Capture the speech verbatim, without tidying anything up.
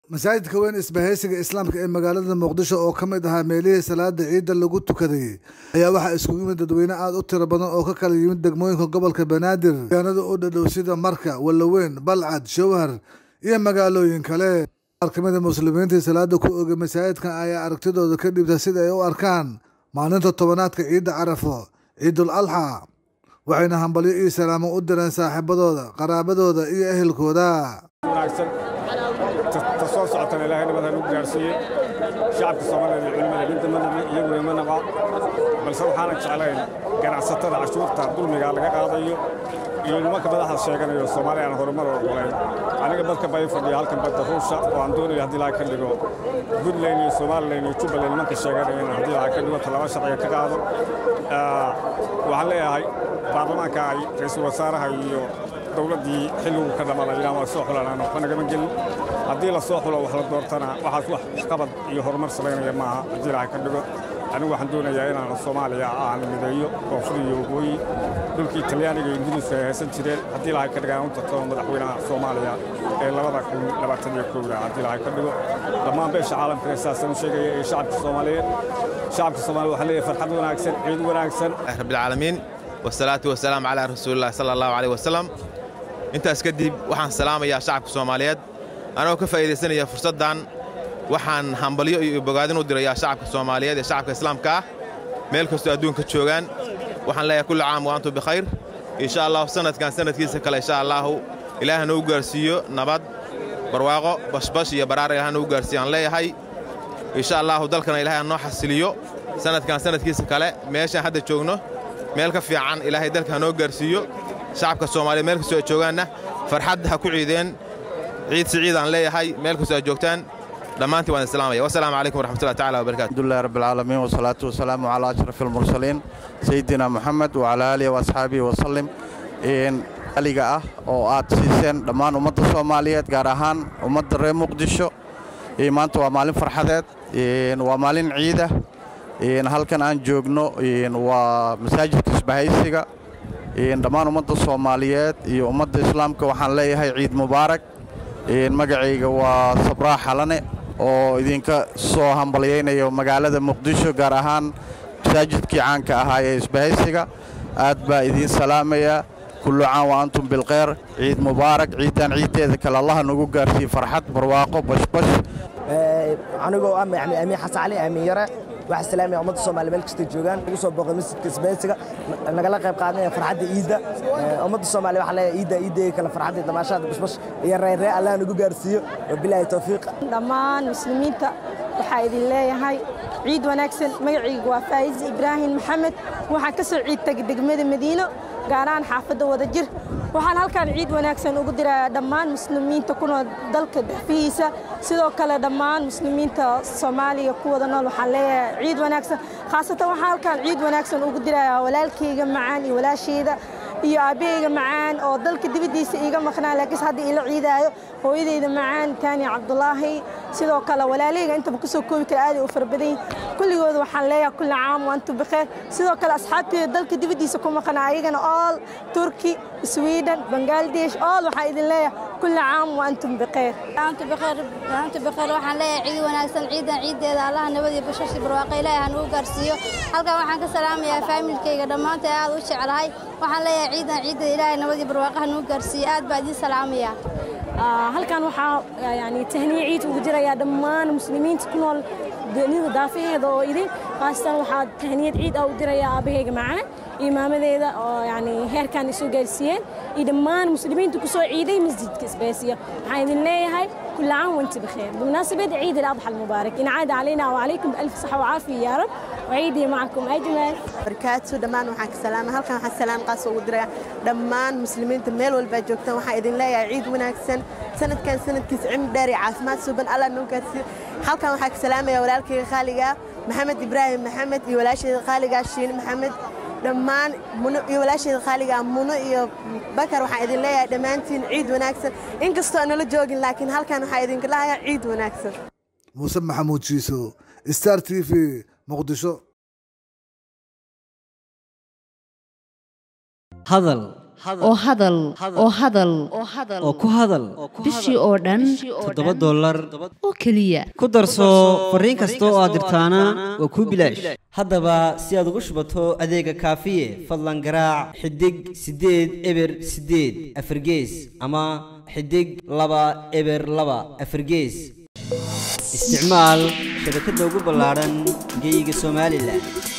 masaajidka weyn isbahaysiga islaamka ee magaalada muqdisho oo ka mid ahaa meelihii salaada ciidda lagu tukaday ayaa waxaa isugu yimid dadweyne aad u tiro badan oo ka kala yimid degmooyinka gobolka banaadir deegaanada u dhadhow sida marka walaweyn balcad shawhar iyo magaalooyin kale. qaar ka mid a muslimiintii salaada ku oogay masaajidkan ayaa aragtidooda ka dhibta sida ay u arkaan maalinta tobanaadka ciidda carafo ciidul alxa, waxayna hambalyo iyo salaamo u direen saaxiibadooda qaraabadooda iyo ehelkooda. تصور ساعتنا إلى هنا مثلا نقدرسية شعب الصومالي العلماء اللي بدنا يجوا من نبع بل سو حالك على كان ستة عشور تعدل مقال قاضي يوم ما كبر هذا الشيء كان الصومالي أنا هرمر وقولين أنا قبل كباي فدي هالكم بتفوش وعندوني هذي لايك اللي جو جود ليني الصومال ليني يوتيوب اللي ما كشيء كان هذي لايك اللي هو ثلاثة شرعي كقاضي وعليه هاي بعضنا كاي رئيس وزراء هاي دولتي حلو كذا ما لجنا ما سوق لنا أنا كمان قل هذي السوق لو حلت دورتنا واحد واحد قبض يهرمر صلينا جماعة هذي لايك اللي أنا واحد دونا جاينا الصومالية عن مديو كفري وقوي دول كي تلياني إنجليز سنتير هذي لايك اللي كانوا تطلعون مدحونا الصومالية إلا بدك لما تجي كولا هذي لايك اللي لما بيش عالم كريساس نشجع شعب الصومالي شعب الصومالي وحليه فرحنا أكثر عيدنا أكثر. رب العالمين والصلاة والسلام على رسول الله صلى الله عليه وسلم. أنت أسكدي وحن سلام يا شعب الصوماليات. أنا وكفاية سنة يا فرصة دان وحن حنبليو بقادين ودير يا شعب الصوماليات يا شعب الإسلام كا ملك استوديون كتشوغان وحن لا كل عام وأنتم بخير إن شاء الله. سنة كان سنة كيسة كلا إن شاء الله إله نوجر سيو نبض برواقة بش بش يا برار إله نوجر سيان لا هاي إن شاء الله ودلكنا إله نوح السليو. سنة كان سنة كيسة كلا ماشي حد تشوغنه ملك في عن إله دلك نوجر سيو شعب الصومالي ملك سو تشوغانه فرحد هكو عيدين عيد سعيد عن لي هاي مالكم سأجوكتان دمانتي وأنا السلام والسلام عليكم ورحمة الله تعالى وبركاته. الحمد لله رب العالمين والصلاة والسلام على أشرف المرسلين سيدنا محمد وعلى آله وأصحابه وسلم. إن أليقاء أو آت سيسن دمان أمد الصومالية جارهان أمد الرئي مقدشو إيمان تو مالين فرحات إن ومالين عيدة إن هل كان عن جوجنو إن ومساجد إسبهايسيغا إن دمان أمد الصومالية أمد الإسلام كوحن لي هاي عيد مبارك. إن مجاعيga waa sabraa xalane oo idinka soo hambalyeynaya magaalada Muqdisho gaar ahaan masaajidkii caanka ahaa ee isbahaysiga aad baa idin salaamaya kullu aan wa antum bil khair ciid mubaarak ciidan ciideeda kala Allah nagu gaarsiyo farxad barwaaqo bashbash ee anigoo am yani ami xasan ali ami yara waxa salaamay ummadda Soomaaliyeed meel kasta joogan ugu soo booqday masjidka isbahaysiga nagala qayb qaadanaya farxadda ciida ummadda Soomaaliyeed waxa leeyahay ciida ciideey kala farxadda damaashada bashbash iyo reer Allah nagu gaarsiyo billahi tawfiiq. dhammaan muslimiinta waxa idin leeyahay ciid wanaagsan. magacaygu waa Faiz Ibrahim Maxamed waxaan ka soo ciid tagay degmada Madiino gaaraan xaafadda Wadajir. waxaan halkan ciid wanaagsan ugu diraa dhammaan muslimiinta ku nool dalka dhexdiisa sidoo kale dhammaan muslimiinta Soomaaliya ku wada nool waxaan leeyahay ciid wanaagsan. khaasatan waxaan halkan ciid wanaagsan ugu diraa walaalkayga macaan iyo walaashayda iyo aabahayga macaan oo dalka dibadiisa iiga maqnaa laakiin hadda ila ciidaayo hooyadayda macaan Taani Cabdullaahi sidoo kale walaalayga inta ku soo koobi kara aad u farbaday kulligood waxaan leeyahay kullu caam wa antum bikhair. sidoo kale asxaabtayda dalka dibadiisa ku maqnaa ayagana all Turkey Sweden Bangladesh all waxaan idin leeyahay kullu caam wa antum bikhair. antum bikhair antum bikhair waxaan leeyahay ciid wanaagsan ciidan ciideeda Allah nabad iyo bashash barwaaqo Ilaahay hanu gaarsiiyo. halkan waxaan ka salaamayaa familkayga dhamaantood aad u jecelahay waxaan leeyahay ciidan ciida Ilaahay nabad iyo barwaaqo hanu gaarsiiyo aad baa idin salaamaya. halkan waxa yani tahniye ciid ugu diraya dhammaan muslimiinta ku nool dunida daafaheeda oo idin qaastan waxa tahniye ciid u diraya aabahayga macaan imaamadeeda oo yani heerkan isu gaarsiiyeen iyo dhammaan muslimiinta ku soo ciiday masjidka isbahaysiga waxaan idin leeyahay كل عام وانت بخير بمناسبة عيد الأضحى المبارك ينعاد علينا وعليكم بألف صحة وعافية يا رب وعيدي معكم أجمل. بركاته دمان وحق سلامة هل كان حق سلام قاس ودرا دمان مسلمين تميل والباجوكتان وحايدين لا يعيد وناكسن سنة كان سنة كيسعين داري عاصمات سبن الله نوكاسي هل كان حق سلامة يا ولالك خالقة محمد إبراهيم محمد يولاشي خالقة شين محمد دمان منو يولاشي خالقة منو يو بكر وحايدين لا دمانتين عيد وناكسن إن قصة أنا لجوجين لكن هل كان حايدين لا عيد وناكسن. موسى محمود شيسو ستار تي في مقدشو. هذا oo hadal oo hadal oo ku hadal bishii oo dhan toddoba dollar oo keliya ku darso fariin kasta oo aad dirtaana waa kuu bilaash haddaba si aad ugu shubato adeega kaafiye fadlan garaac xidig sideed eber sideed afargees ama xidig laba eber laba afargees isticmaal shabakadda ugu ballaaran geyga Soomaaliland.